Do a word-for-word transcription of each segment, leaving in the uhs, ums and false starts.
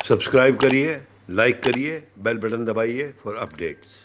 Subscribe करिए, like करिए, bell button दबाइए for updates.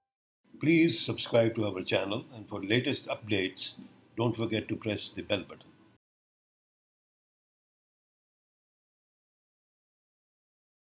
Please subscribe to our channel, and for latest updates, don't forget to press the bell button.